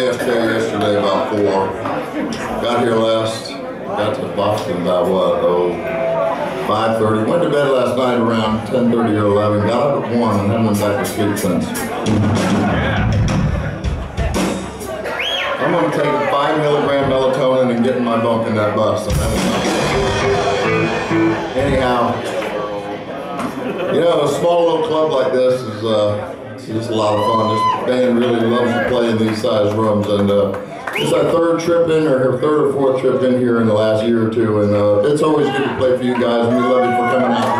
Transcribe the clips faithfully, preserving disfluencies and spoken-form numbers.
J F K yesterday about four. Got here last, got to Boston about what, oh, five thirty. Went to bed last night around ten thirty or eleven. Got up at one and haven't been back to sleep since. I'm going to take a five milligram melatonin and get in my bunk in that bus. Anyhow, you know, a small little club like this is uh, it's just a lot of fun. This band really loves to play in these size rooms, and uh, it's our third trip in, or her third or fourth trip in here in the last year or two, and uh, it's always good to play for you guys, and we love you for coming out.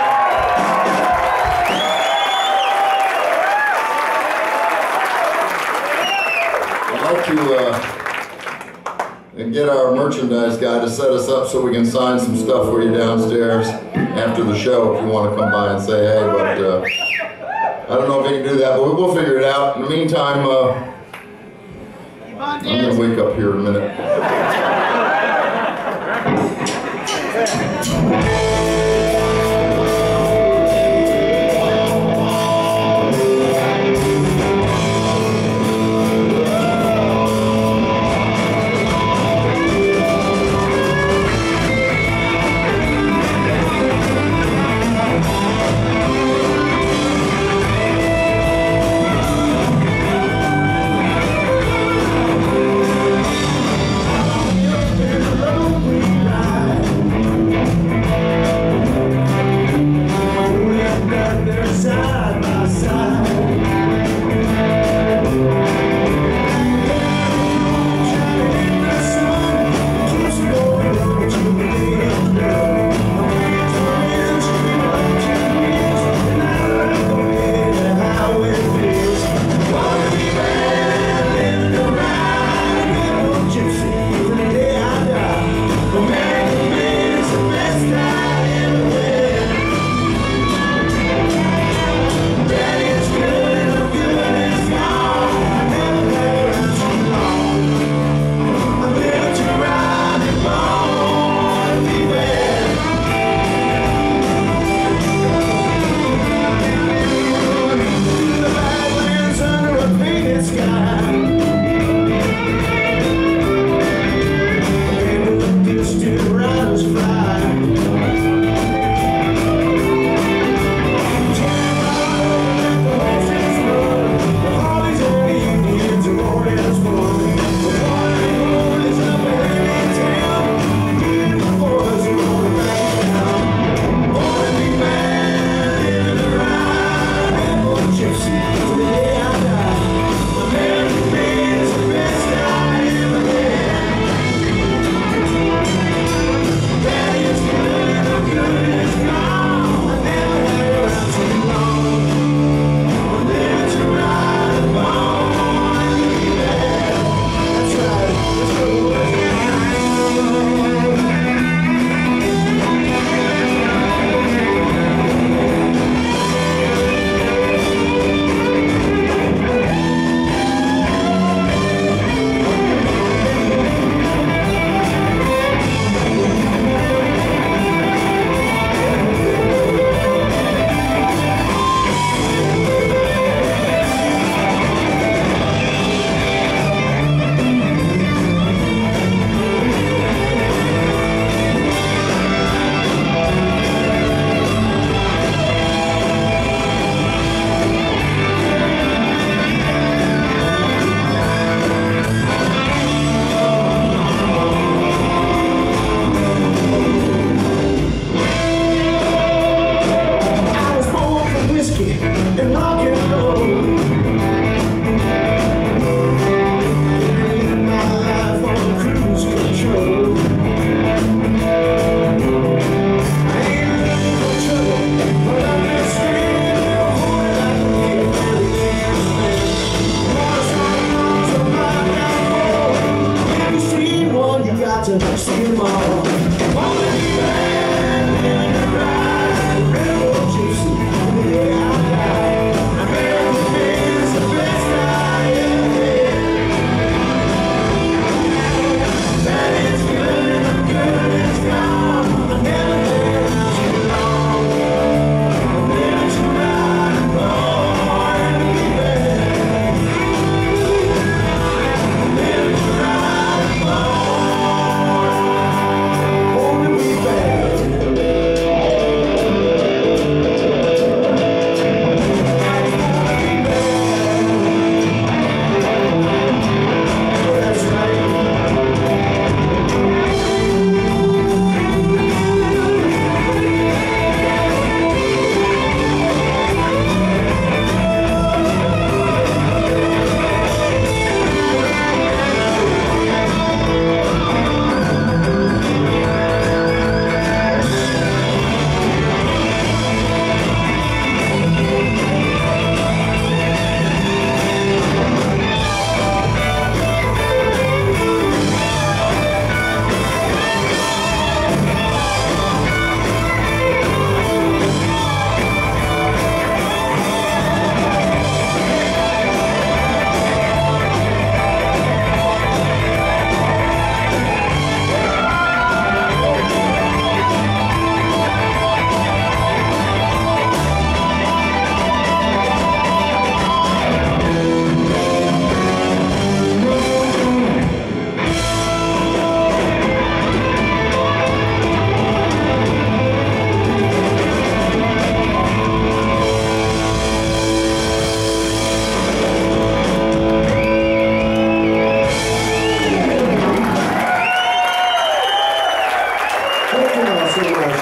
I'd like to uh, and get our merchandise guy to set us up so we can sign some stuff for you downstairs after the show if you want to come by and say hey, but uh, I don't know if we can do that, but we'll figure it out. In the meantime, uh, I'm going to wake up here in a minute.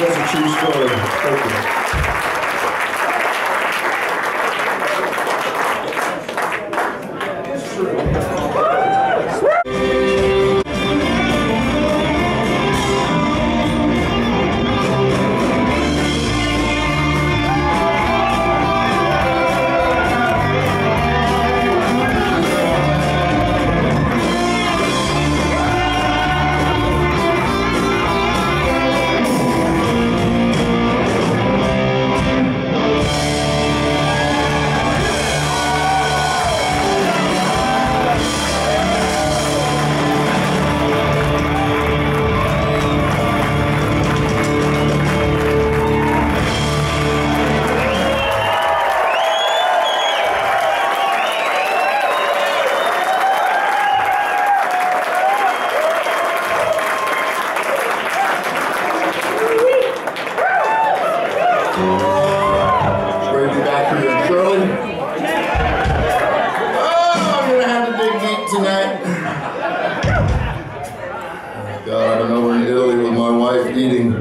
That's a true story. Thank you. Great to be back here in Shirley. Oh, I'm gonna have to dig deep tonight. God, I've been over in Italy with my wife eating.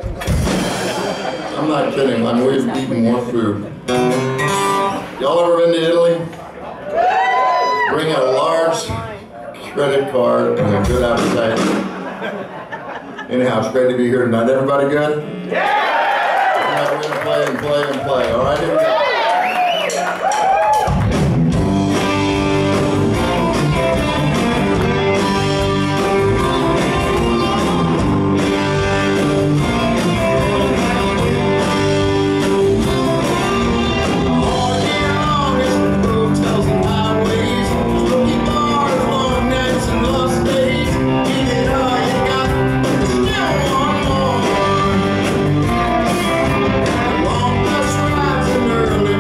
I'm not kidding, I'm always eating more food. Y'all ever been to Italy? Bring a large credit card and a good appetite. Anyhow, it's great to be here tonight. Everybody good? Yeah! We're going to play and play and play. All right, here we go. Early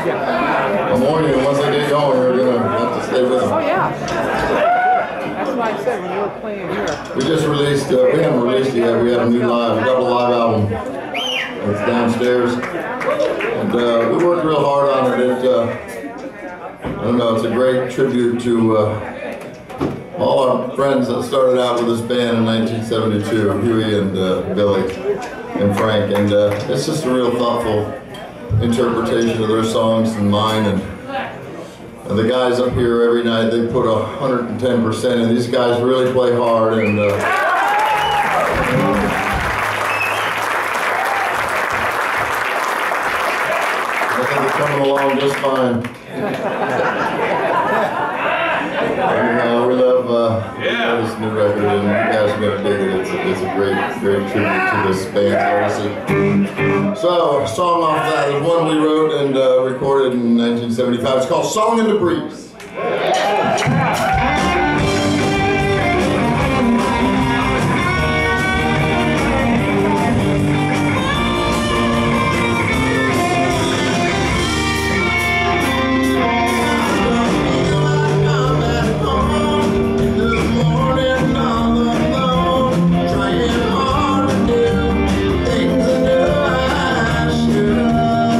I'm warning you, once I get going, you're going to have to stay with them. Oh, yeah. That's what I said when you were playing here. We just released, uh, we haven't released it yet, we have a new live, a double live album. It's downstairs. And uh, we worked real hard on it. It uh, I don't know, it's a great tribute to uh, all our friends that started out with this band in nineteen seventy-two, Huey and uh, Billy and Frank. And uh, it's just a real thoughtful interpretation of their songs and mine. And, and the guys up here every night, they put one hundred ten percent, and these guys really play hard. And uh, I think they're coming along just fine. And, uh, we love uh, yeah. this new record, and you guys are going to dig it. It's a, it's a great, great tribute to this band, obviously. So, a song off that is one we wrote and uh, recorded in nineteen seventy-five. It's called Song in the Breeze.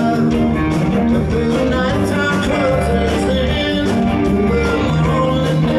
Nighttime closes in, the lonely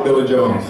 Billy Jones.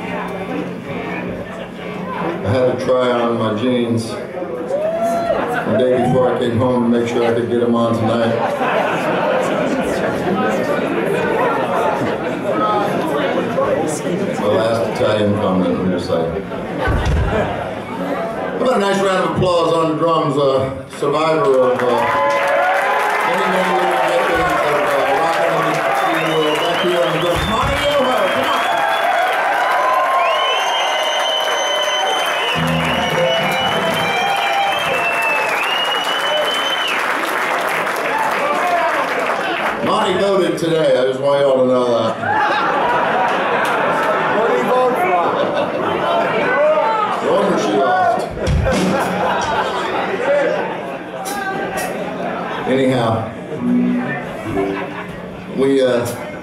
I had to try on my jeans. And the day before I came home to make sure I could get him on tonight. The last Italian comment, I'm just saying. How about a nice round of applause on the drums, uh, survivor of uh, many, many little decades of uh, rock and roll in the world. Thank you on the drums. Monte Yoho, come on! Monty voted today, I just want y'all to know that. What did he vote for? No wonder she lost. Anyhow, we, uh,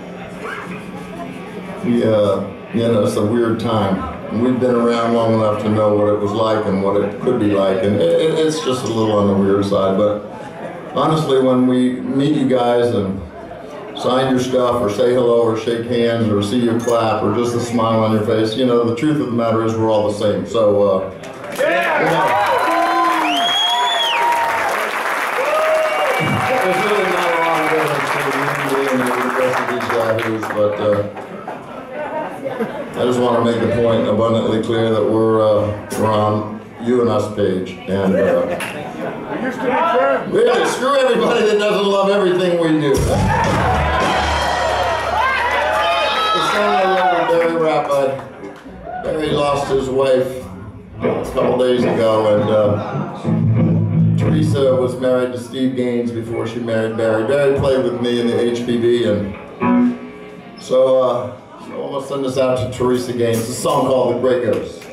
we, uh, you know, it's a weird time. We've been around long enough to know what it was like and what it could be like, and it, it's just a little on the weird side, but honestly, when we meet you guys and sign your stuff or say hello or shake hands or see you clap or just a smile on your face, you know, the truth of the matter is we're all the same. So, uh, yeah. You know, there's really not a lot of difference between me and the rest of these yahoos, but uh, I just want to make the point abundantly clear that we're, uh, we're on you and us page. And, uh, really, screw everybody that doesn't love everything we do. Barry Rappa. Barry lost his wife a couple days ago, and uh, Teresa was married to Steve Gaines before she married Barry. Barry played with me in the H P B, and so, uh, so I'm gonna send this out to Teresa Gaines. It's a song called The Grey Ghost.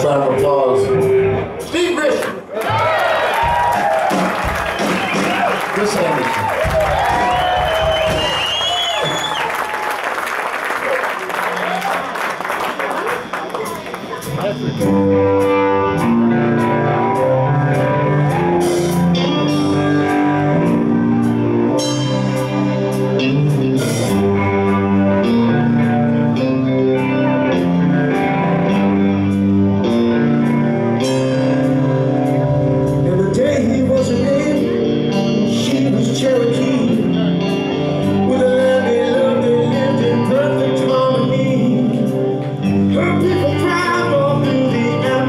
round of applause. Steve Grisham. Chris Anderson. Her people drive all through the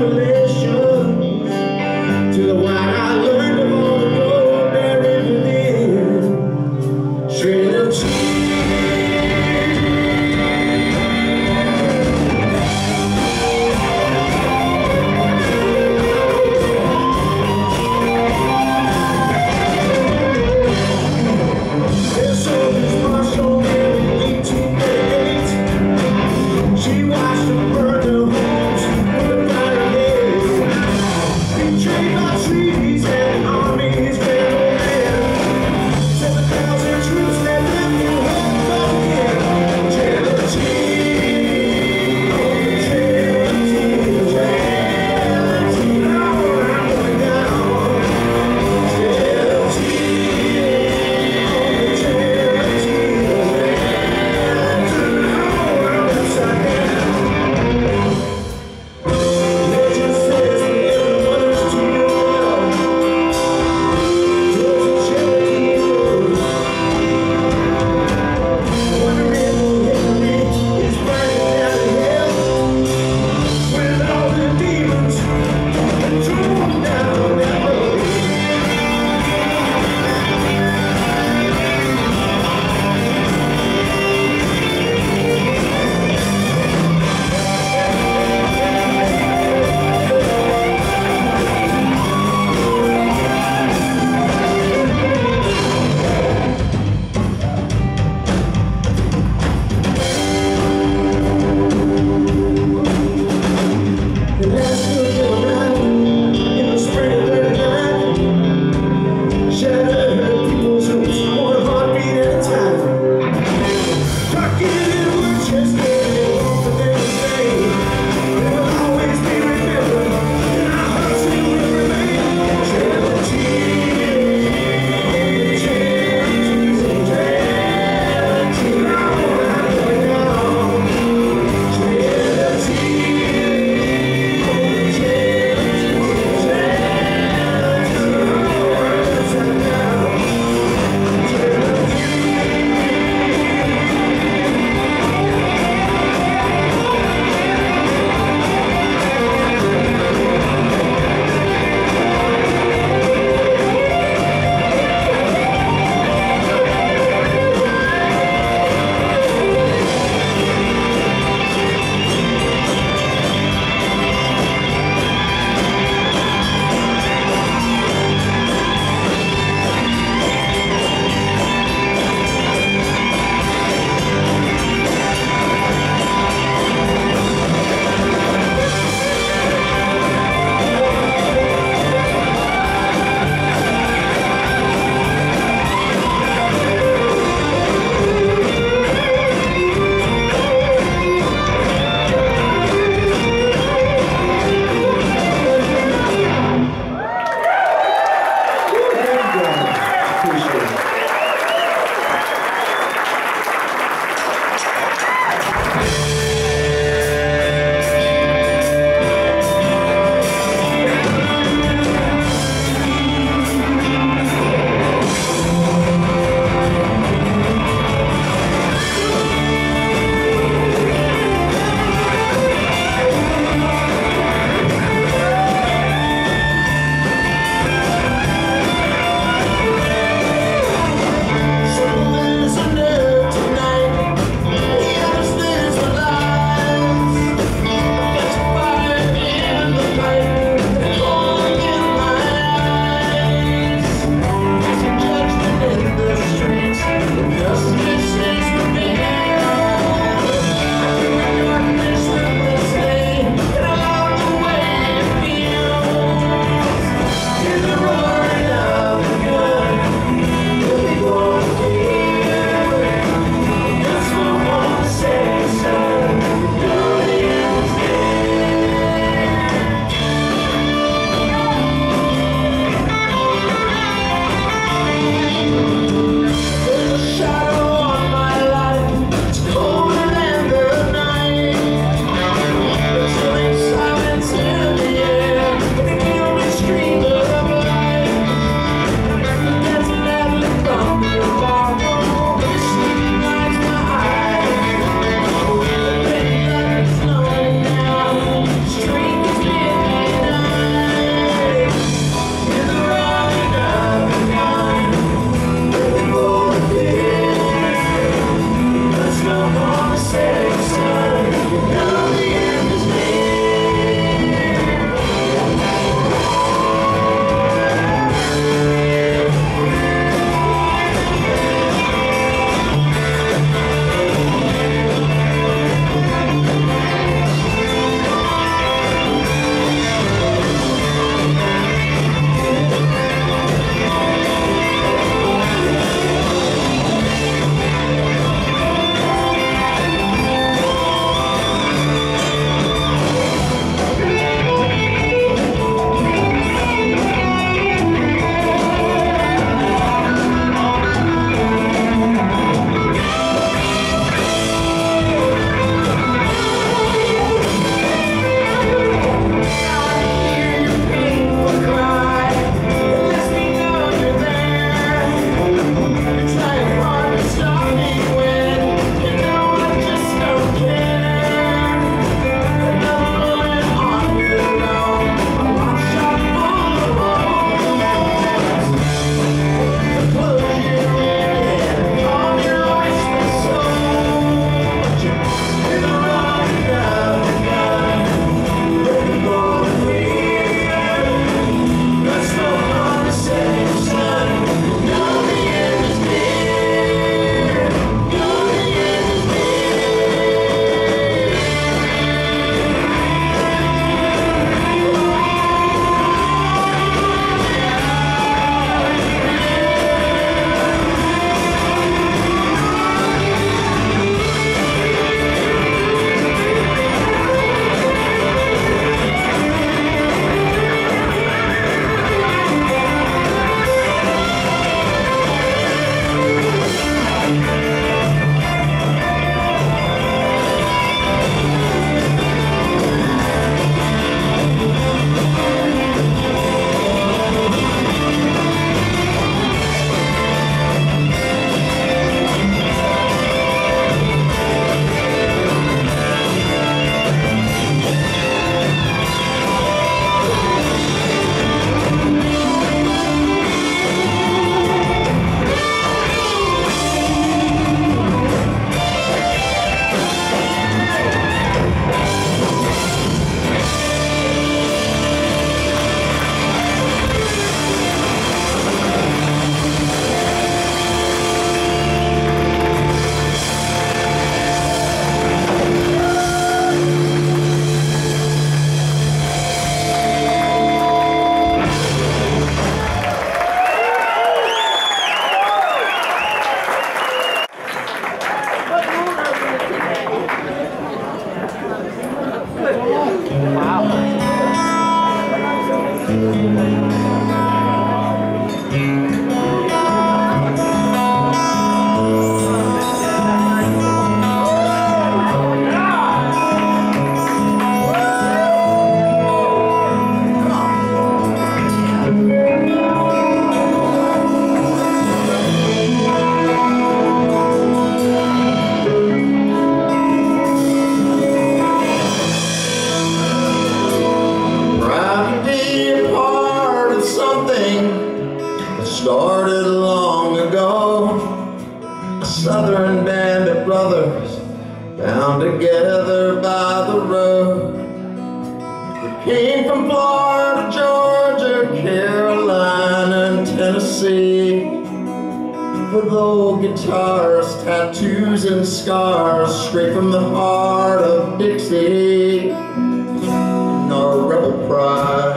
found together by the road. We came from Florida, Georgia, Carolina, and Tennessee. With old guitars, tattoos, and scars, straight from the heart of Dixie, and our rebel pride.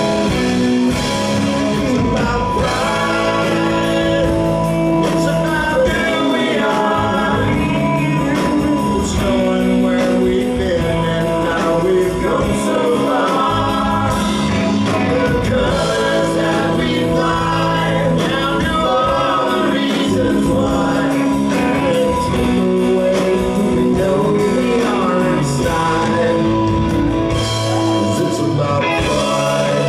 It's about pride, it's about who we are. It's knowing where we've been and how we've come so far. The colors that we fly down to all the reasons why. And take away who we know we are inside. 'Cause it's about pride.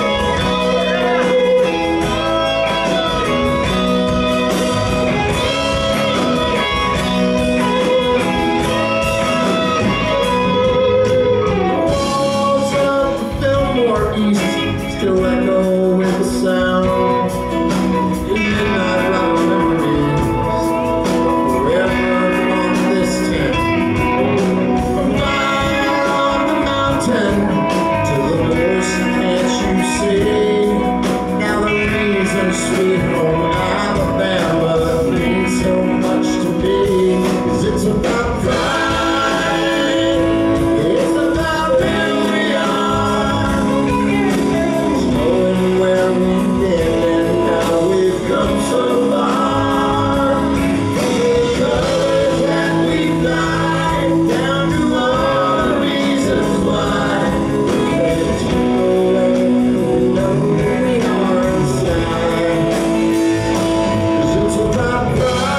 Walls of the Fillmore East still echo with the sound. In midnight rock memories, forever on this tent. From fire on the mountain to the horse, can't you see? Now the reason sweet home Alabama means so much to me. 'Cause it's about pride, it's about who we are. It's knowing where we've been and how we've come so far. From the colors that we fly down to all the reasons why. And take away who we know we are inside. 'Cause it's about pride.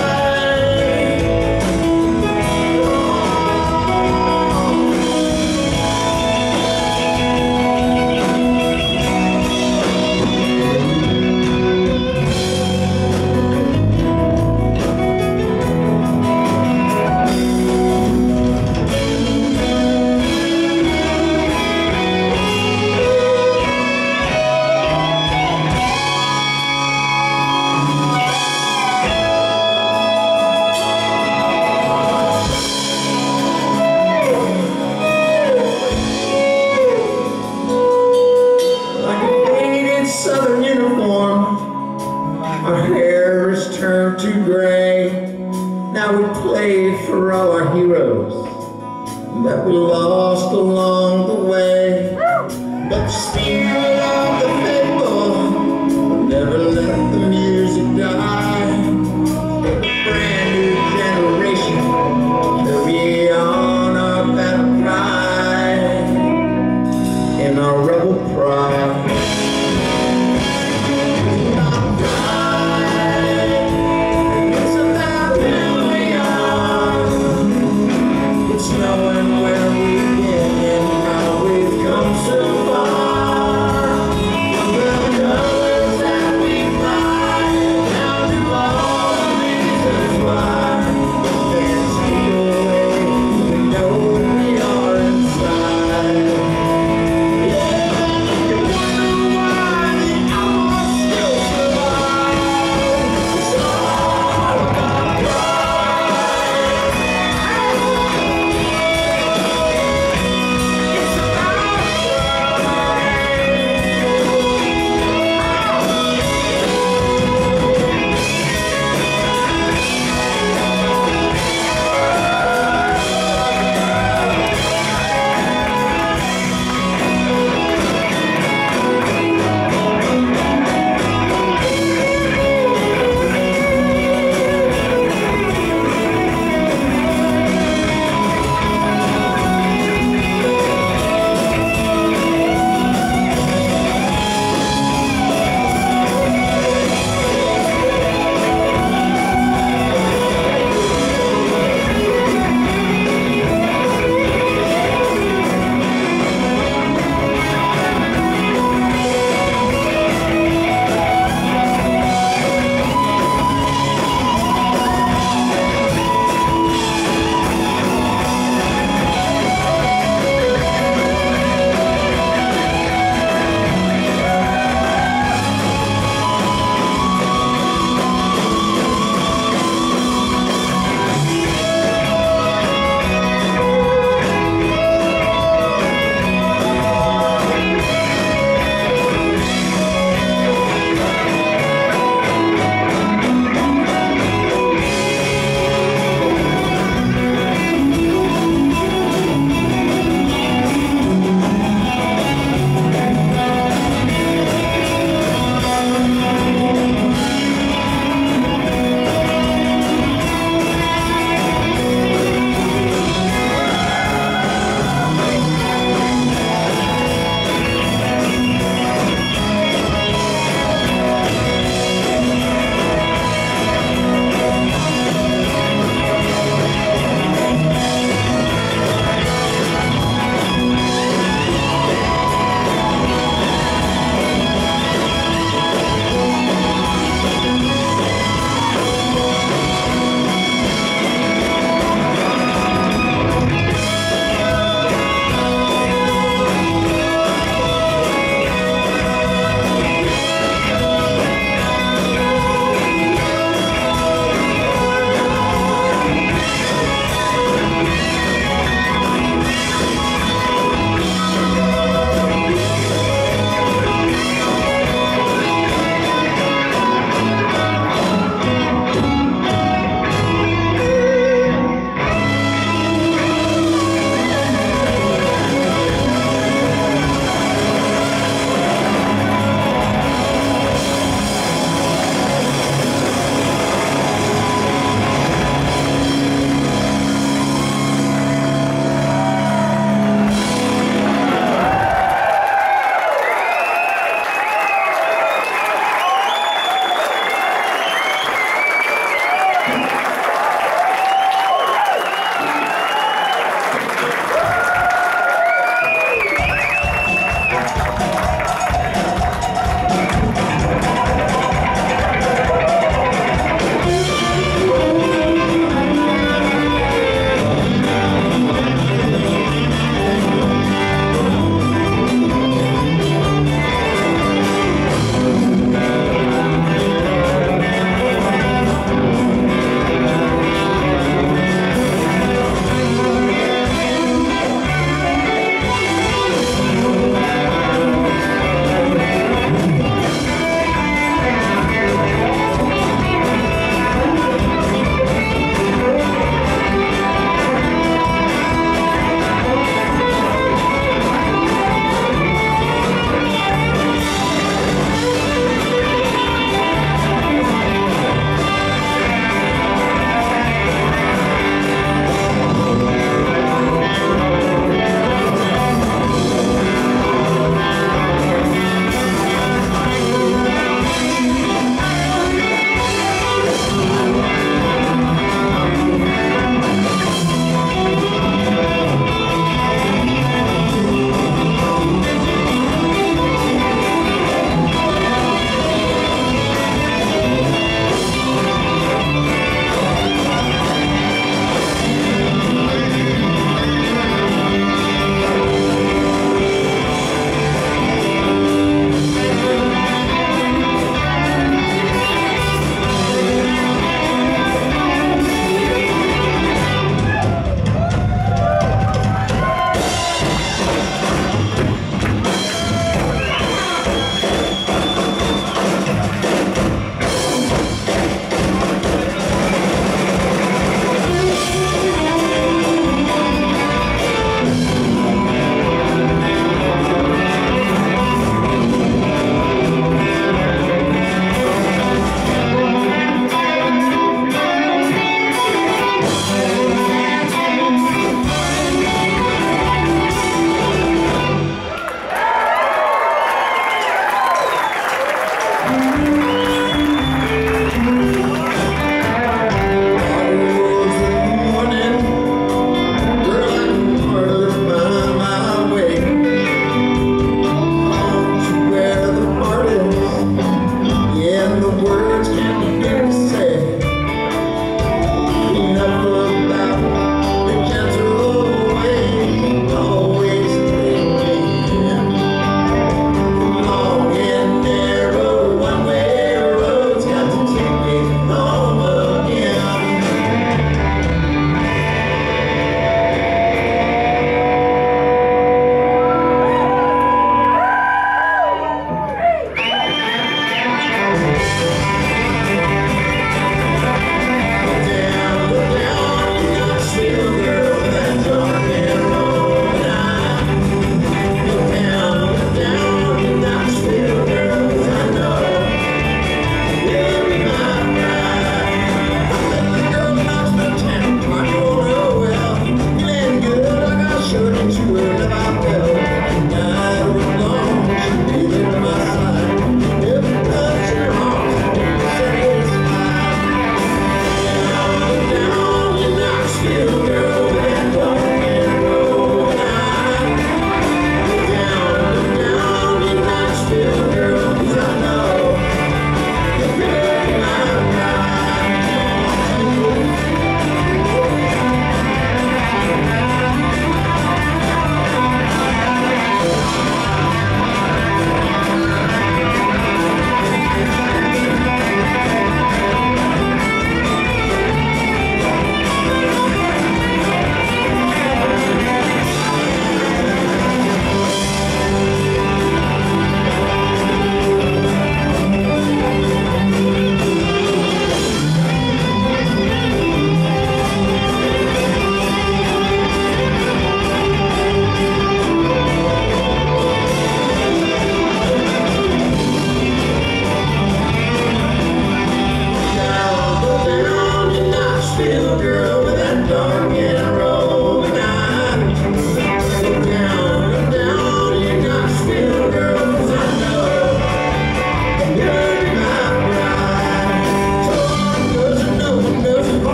Like a faded southern uniform, our hair is turned to gray. Now we play for all our heroes that we lost along the way. But still love the faithful, never let the music die. A brand new generation, carry on our battle cry in our rebel pride. It's about who we are. It's knowing where we've been and how we've come so far.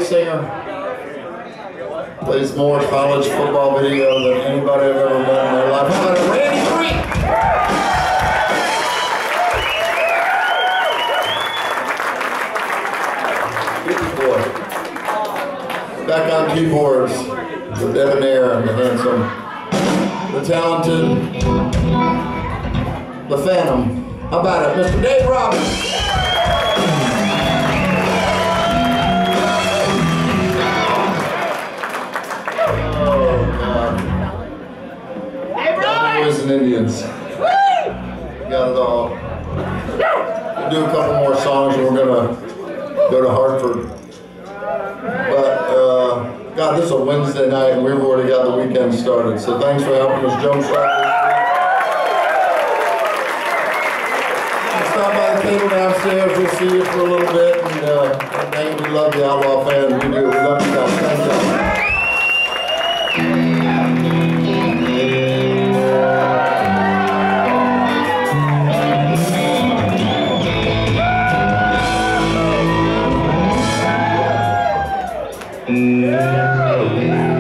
singer. Plays more college football video than anybody I've ever met in their life. How about Randy Threet? Boy. Back on keyboards, the debonair and the handsome, the talented, the phantom. How about it, Mister Dave Robbins? Cowboys and Indians. Got it all. We'll do a couple more songs and we're gonna go to Hartford. But uh, God, this is a Wednesday night and we've already got the weekend started. So thanks for helping us jumpstart this. Stop by the table downstairs. We'll see you for a little bit. And uh, thank you. We love the Outlaw fans. We do. We love you guys. Thank you. Mm-hmm.